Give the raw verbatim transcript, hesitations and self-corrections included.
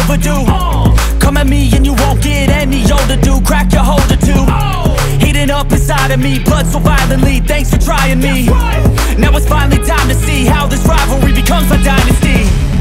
overdue. Come at me and you won't get any older, dude. Crack your holder too. Heating up inside of me, blood so violently. Thanks for trying me. Now it's finally time to see how this rivalry becomes a dynasty.